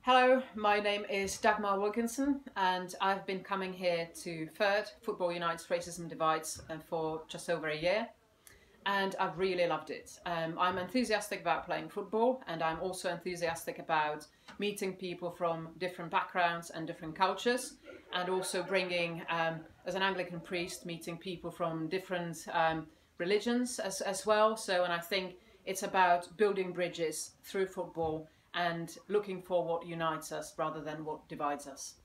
Hello, my name is Dagmar Wilkinson and I've been coming here to Third Football Unites Racism Divides for just over a year and I've really loved it. I'm enthusiastic about playing football and I'm also enthusiastic about meeting people from different backgrounds and different cultures, and also bringing, as an Anglican priest, meeting people from different religions as well. And I think it's about building bridges through football and looking for what unites us rather than what divides us.